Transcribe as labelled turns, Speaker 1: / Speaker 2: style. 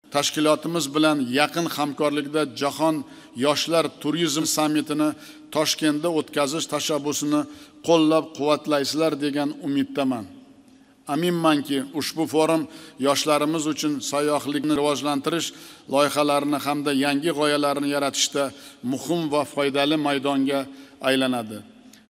Speaker 1: tashkilotimiz bilan yaqin hamkorlikda Jahon yoshlar turizm sammitini Toshkentda o'tkazish tashabbusini qo'llab-quvvatlaysizlar degan umiddaman. Aminmanki, ushbu forum yoshlarimiz uchun sayyohlikni rivojlantirish loyihalarini hamda yangi g'oyalarni yaratishda muhim va foydali maydonga aylanadi.